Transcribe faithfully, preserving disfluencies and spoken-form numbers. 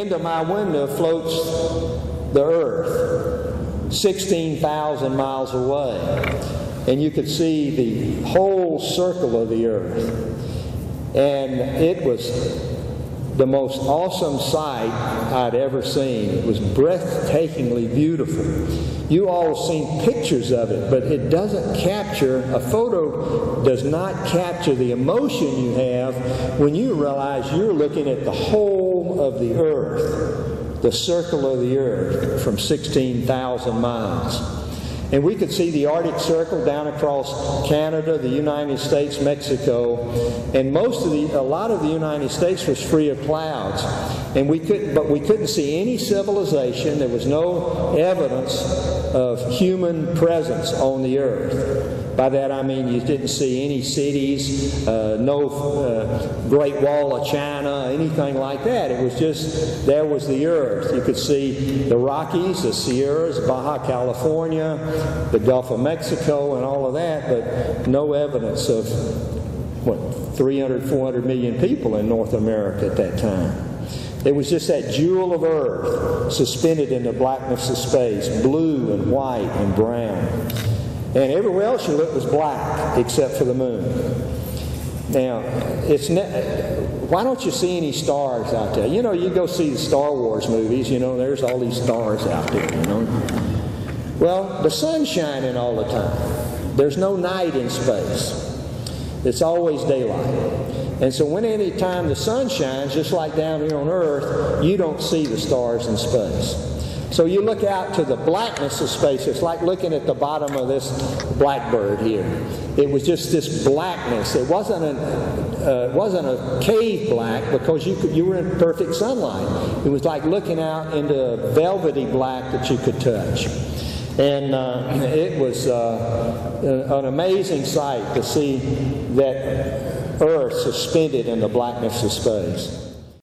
into my window floats the Earth, sixteen thousand miles away. And you could see the whole circle of the Earth. And it was the most awesome sight I'd ever seen. It was breathtakingly beautiful. You all have seen pictures of it, but it doesn't capture, a photo does not capture the emotion you have when you realize you're looking at the whole of the Earth, the circle of the Earth from sixteen thousand miles. And we could see the Arctic Circle down across Canada, the United States, Mexico, and most of the, a lot of the United States was free of clouds. And we couldn't, but we couldn't see any civilization. There was no evidence of human presence on the Earth. By that I mean you didn't see any cities, uh, no uh, Great Wall of China, anything like that. It was just, there was the Earth. You could see the Rockies, the Sierras, Baja California, the Gulf of Mexico, and all of that, but no evidence of, what, three hundred, four hundred million people in North America at that time. It was just that jewel of Earth suspended in the blackness of space, blue and white and brown. And everywhere else you looked was black, except for the moon. Now, it's ne- why don't you see any stars out there? You know, you go see the Star Wars movies, you know, there's all these stars out there, you know. Well, the sun's shining all the time. There's no night in space. It's always daylight. And so when any time the sun shines, just like down here on Earth, you don't see the stars in space. So you look out to the blackness of space. It's like looking at the bottom of this blackbird here. It was just this blackness. It wasn't a, uh, it wasn't a cave black because you could, you were in perfect sunlight. It was like looking out into a velvety black that you could touch. And uh, it was uh, an amazing sight to see that Earth suspended in the blackness of space.